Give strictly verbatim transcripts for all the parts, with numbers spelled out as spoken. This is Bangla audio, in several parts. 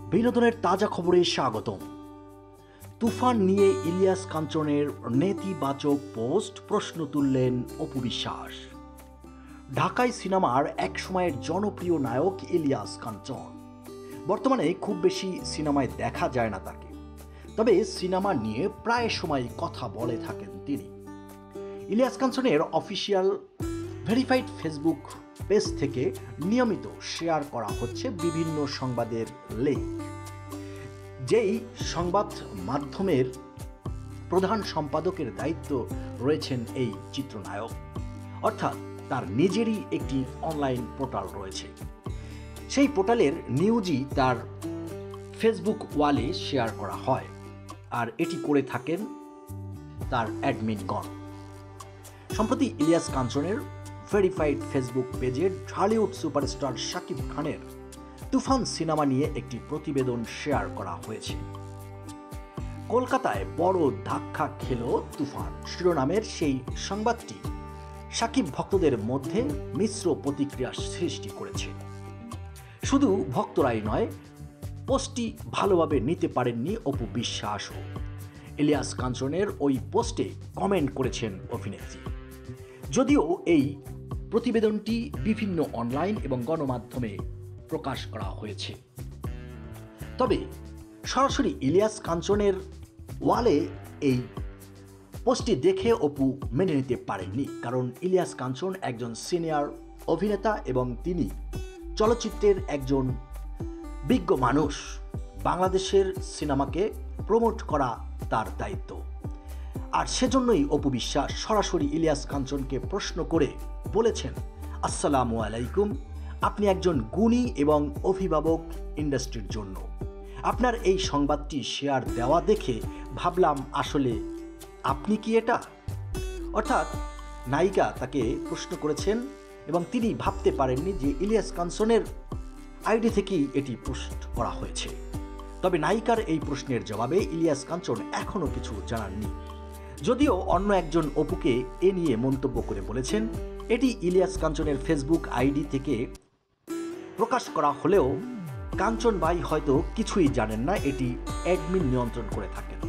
বিনোদনের তাজা খবরে স্বাগতম। তুফান নিয়ে ইলিয়াস কাঞ্চনের নেতিবাচক পোস্ট, প্রশ্ন তুললেন অপু বিশ্বাস। ঢাকাই সিনেমার এক সময়ের জনপ্রিয় নায়ক ইলিয়াস কাঞ্চন। বর্তমানে খুব বেশি সিনেমায় দেখা যায় না তাকে, তবে সিনেমা নিয়ে প্রায় সময় কথা বলে থাকেন তিনি। ইলিয়াস কাঞ্চনের অফিসিয়াল ভেরিফাইড ফেসবুক পেজ থেকে নিয়মিত শেয়ার করা হচ্ছে বিভিন্ন সংবাদের লিঙ্ক। যেই সংবাদ মাধ্যমের প্রধান সম্পাদকের দায়িত্ব রয়েছেন এই চিত্রনায়ক, অর্থাৎ তার নিজেরই একটি অনলাইন পোর্টাল রয়েছে। সেই পোর্টালের নিউজই তার ফেসবুক ওয়ালে শেয়ার করা হয়, আর এটি করে থাকেন তার অ্যাডমিনগণ। সম্প্রতি ইলিয়াস কাঞ্চনের ভেরিফাইড ফেসবুক পেজে ঢালিউড সুপারস্টার শাকিব খানের তুফান সিনেমা নিয়ে একটি প্রতিবেদন শেয়ার করা হয়েছে। কলকাতায় বড় ধাক্কা খেল তুফান শিরোনামের সেই সংবাদটি শাকিব ভক্তদের মধ্যে মিশ্র প্রতিক্রিয়া সৃষ্টি করেছে। শুধু ভক্তরাই নয়, পোস্টটি ভালোভাবে নিতে পারেননি অপু বিশ্বাসও। ইলিয়াস কাঞ্চনের ওই পোস্টে কমেন্ট করেছেন অভিনেত্রী। যদিও এই প্রতিবেদনটি বিভিন্ন অনলাইন এবং গণমাধ্যমে প্রকাশ করা হয়েছে, তবে সরাসরি ইলিয়াস কাঞ্চনের ওয়ালে এই পোস্টটি দেখে অপু মেনে নিতে পারেননি। কারণ ইলিয়াস কাঞ্চন একজন সিনিয়র অভিনেতা এবং তিনি চলচ্চিত্রের একজন বিজ্ঞ মানুষ। বাংলাদেশের সিনেমাকে প্রমোট করা তার দায়িত্ব, আর সেজন্যই অপু বিশ্বাস সরাসরি ইলিয়াস কাঞ্চনকে প্রশ্ন করে বলেছেন, আসসালামু আলাইকুম, আপনি একজন গুণী এবং অভিভাবক ইন্ডাস্ট্রির জন্য। আপনার এই সংবাদটি শেয়ার দেওয়া দেখে ভাবলাম আসলে আপনি কি এটা? অর্থাৎ নায়িকা তাকে প্রশ্ন করেছেন এবং তিনি ভাবতে পারেননি যে ইলিয়াস কাঞ্চনের আইডি থেকেই এটি পোস্ট করা হয়েছে। তবে নায়িকার এই প্রশ্নের জবাবে ইলিয়াস কাঞ্চন এখনও কিছু জানাননি। যদিও অন্য একজন অপুকে এ নিয়ে মন্তব্য করে বলেছেন, এটি ইলিয়াস কাঞ্চনের ফেসবুক আইডি থেকে প্রকাশ করা হলেও কাঞ্চন ভাই হয়তো কিছুই জানেন না, এটি অ্যাডমিন নিয়ন্ত্রণ করে থাকেন।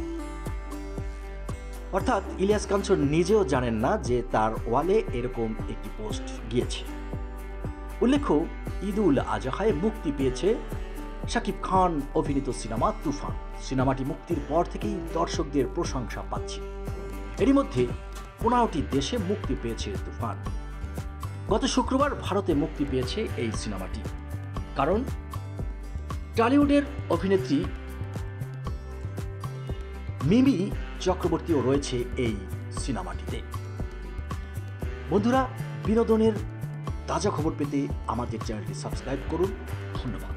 অর্থাৎ ইলিয়াস কাঞ্চন নিজেও জানেন না যে তার ওয়ালে এরকম একটি পোস্ট গিয়েছে। উল্লেখ্য, ঈদুল আজহায় মুক্তি পেয়েছে শাকিব খান অভিনীত সিনেমা তুফান। সিনেমাটি মুক্তির পর থেকেই দর্শকদের প্রশংসা পাচ্ছে। এরই মধ্যে পনেরোটি দেশে মুক্তি পেয়েছে তুফান। গত শুক্রবার ভারতে মুক্তি পেয়েছে এই সিনেমাটি। কারণ টলিউডের অভিনেত্রী মিমি চক্রবর্তীও রয়েছে এই সিনেমাটিতে। বন্ধুরা, বিনোদনের তাজা খবর পেতে আমাদের চ্যানেলটি সাবস্ক্রাইব করুন। ধন্যবাদ।